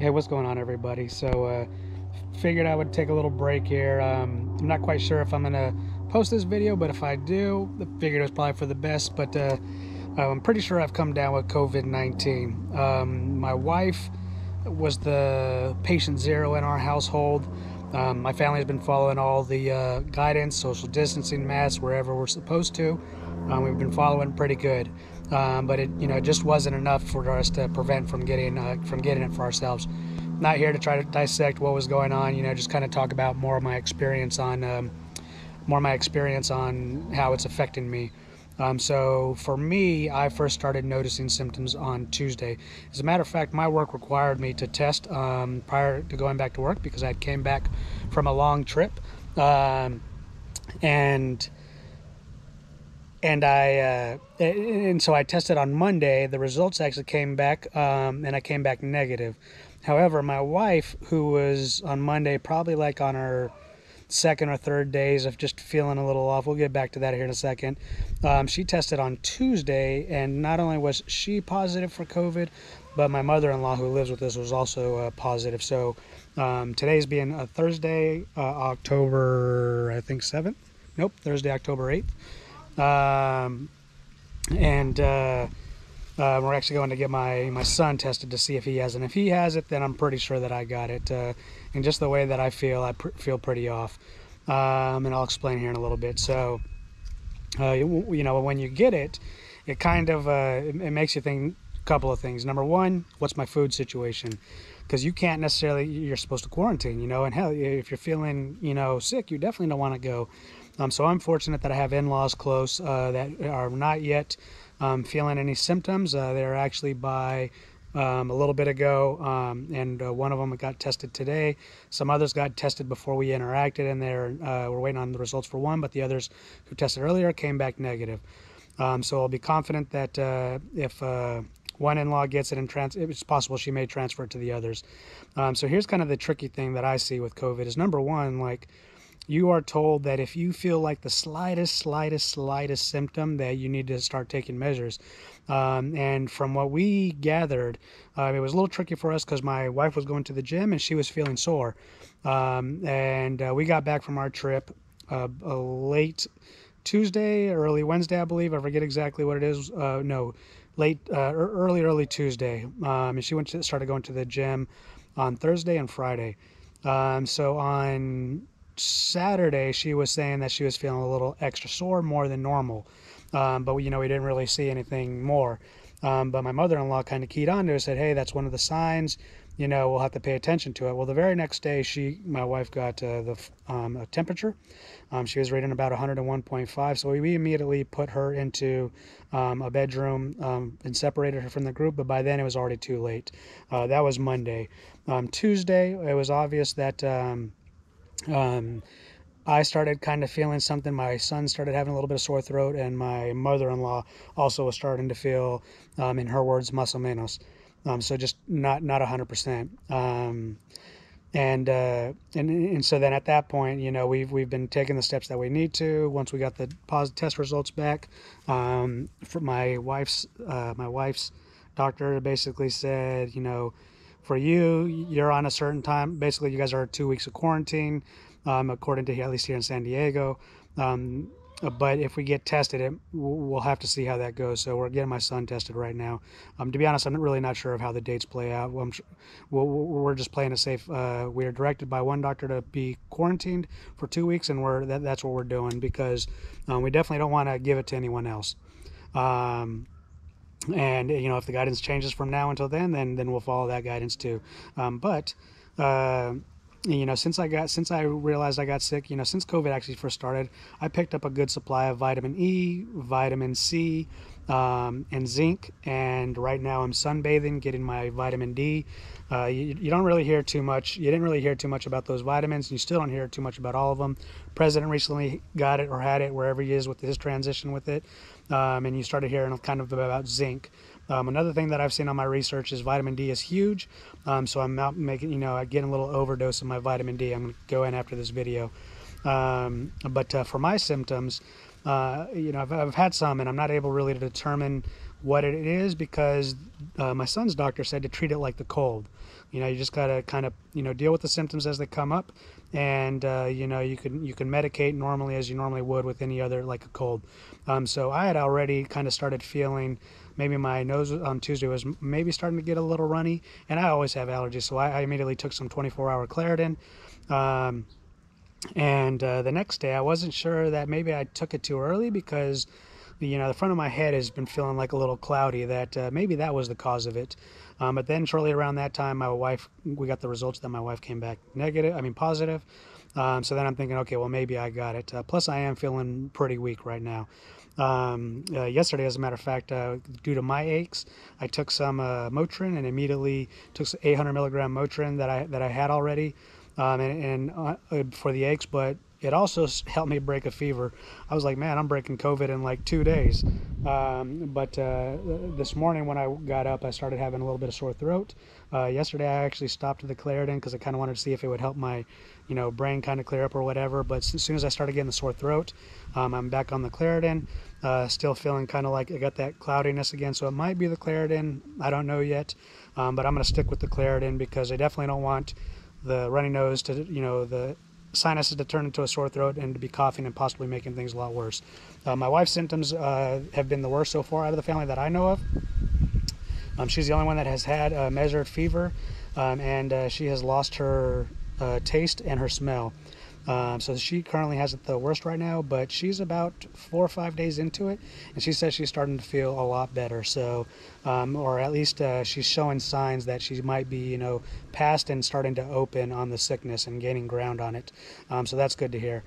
Hey, what's going on, everybody? Figured I would take a little break here. I'm not quite sure if I'm gonna post this video, but if I do, I figured it was probably for the best. I'm pretty sure I've come down with COVID-19. My wife was the patient zero in our household. My family has been following all the guidance, social distancing, masks, wherever we're supposed to. We've been following pretty good, but it just wasn't enough for us to prevent from getting it for ourselves. Not here to try to dissect what was going on. Just kind of talk about more of my experience on how it's affecting me. So for me, I first started noticing symptoms on Tuesday. As a matter of fact, my work required me to test prior to going back to work because I came back from a long trip, um, and so I tested on Monday. The results actually came back, and I came back negative. However, my wife, who was on Monday, probably like on her second or third days of just feeling a little off. We'll get back to that here in a second. She tested on Tuesday, and not only was she positive for COVID, but my mother-in-law, who lives with us, was also positive. So today's being a Thursday, October, I think, 7th. Nope, Thursday, October 8th. And We're actually going to get my son tested to see if he has it. And if he has it, then I'm pretty sure that I got it. And just the way that I feel pretty off. And I'll explain here in a little bit. So, when you get it, it kind of it makes you think a couple of things. Number one, what's my food situation? Because you can't necessarily, you're supposed to quarantine, and hell, if you're feeling, sick, you definitely don't want to go. So I'm fortunate that I have in-laws close that are not yet feeling any symptoms. They're actually by a little bit ago, and one of them got tested today. Some others got tested before we interacted, and we're waiting on the results for one, but the others who tested earlier came back negative. So I'll be confident that if one in-law gets it, it's possible she may transfer it to the others. So here's kind of the tricky thing that I see with COVID is, number one, like, you are told that if you feel like the slightest symptom, that you need to start taking measures. And from what we gathered, it was a little tricky for us because my wife was going to the gym and she was feeling sore. We got back from our trip late Tuesday, early Wednesday, I believe. I forget exactly what it is. No, early Tuesday. And she started going to the gym on Thursday and Friday. So on Saturday, she was saying that she was feeling a little extra sore, more than normal. But we didn't really see anything more. But my mother-in-law kind of keyed on to it, said, hey, that's one of the signs, we'll have to pay attention to it. Well, the very next day, my wife got a temperature. She was rating about 101.5. So we immediately put her into a bedroom and separated her from the group. But by then it was already too late. That was Monday. Tuesday, it was obvious that I started kind of feeling something. My son started having a little bit of sore throat, and my mother-in-law also was starting to feel, in her words, más o menos. So just not 100%. And so then at that point, we've been taking the steps that we need to. Once we got the positive test results back, for my wife's doctor basically said, for you're on a certain time. Basically, you guys are 2 weeks of quarantine, according to at least here in San Diego. But if we get tested, we'll have to see how that goes. So we're getting my son tested right now. To be honest, I'm really not sure of how the dates play out. We're just playing it safe. We are directed by one doctor to be quarantined for 2 weeks, and that's what we're doing because we definitely don't want to give it to anyone else. And if the guidance changes from now until then we'll follow that guidance too. Since I realized I got sick, since COVID actually first started, I picked up a good supply of vitamin E, vitamin C, and zinc. And right now I'm sunbathing, getting my vitamin D. You don't really hear too much. You didn't really hear too much about those vitamins. You still don't hear too much about all of them. President recently got it or had it wherever he is with his transition with it. And you started hearing kind of about zinc. Another thing that I've seen on my research is vitamin D is huge. So I'm out getting a little overdose of my vitamin D. I'm going to go in after this video. But for my symptoms, I've had some, and I'm not able really to determine what it is because my son's doctor said to treat it like the cold. You just got to kind of, deal with the symptoms as they come up, and you can medicate normally as you normally would with any other, like a cold. So I had already kind of started feeling maybe my nose on Tuesday was maybe starting to get a little runny, and I always have allergies, so I immediately took some 24-hour Claritin. Um, and the next day, I wasn't sure that maybe I took it too early because the front of my head has been feeling like a little cloudy, that maybe that was the cause of it. But then shortly around that time, we got the results that my wife came back positive. So then I'm thinking, okay, well, maybe I got it. Plus, I am feeling pretty weak right now. Yesterday, as a matter of fact, due to my aches, I took some Motrin, and immediately took some 800 milligram Motrin that I had already, for the aches, but it also helped me break a fever. I was like, man, I'm breaking COVID in like 2 days. But this morning when I got up, I started having a little bit of sore throat. Yesterday, I actually stopped the Claritin because I kind of wanted to see if it would help my, brain kind of clear up or whatever. But as soon as I started getting the sore throat, I'm back on the Claritin. Still feeling kind of like I got that cloudiness again. So it might be the Claritin. I don't know yet. But I'm going to stick with the Claritin because I definitely don't want the runny nose to, the sinuses to turn into a sore throat and to be coughing and possibly making things a lot worse. My wife's symptoms have been the worst so far out of the family that I know of. She's the only one that has had a measured fever, and she has lost her taste and her smell. So she currently has it the worst right now, but she's about 4 or 5 days into it, and she says she's starting to feel a lot better. So, or at least she's showing signs that she might be, past and starting to open on the sickness and gaining ground on it. So that's good to hear.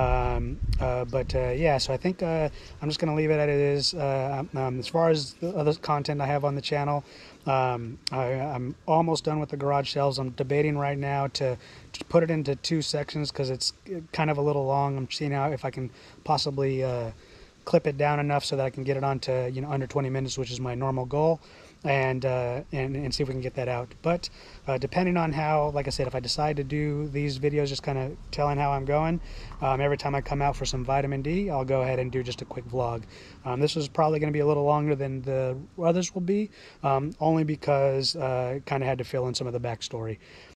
Yeah, so I think I'm just going to leave it as it is. As far as the other content I have on the channel, I'm almost done with the garage shelves. I'm debating right now to put it into 2 sections because it's kind of a little long. I'm seeing how if I can possibly clip it down enough so that I can get it onto under 20 minutes, which is my normal goal, and see if we can get that out. But depending on how, like I said, if I decide to do these videos just kind of telling how I'm going, every time I come out for some vitamin D, I'll go ahead and do just a quick vlog. This is probably going to be a little longer than the others will be, only because I kind of had to fill in some of the backstory.